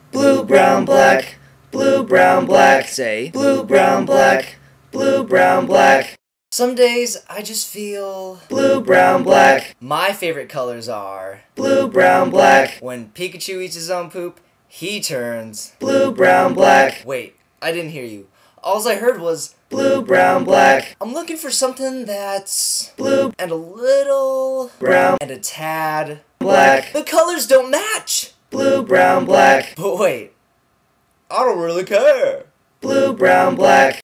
blue, brown, black, blue, brown, black. Say blue, brown, black, blue, brown, black. Some days I just feel blue, brown, black. My favorite colors are blue, brown, black. when Pikachu eats his own poop, he turns blue, brown, black. Wait, I didn't hear you. Alls I heard was blue, brown, black. I'm looking for something that's blue and a little brown and a tad black. The colors don't match. Blue, brown, black. But wait, I don't really care. Blue, brown, black.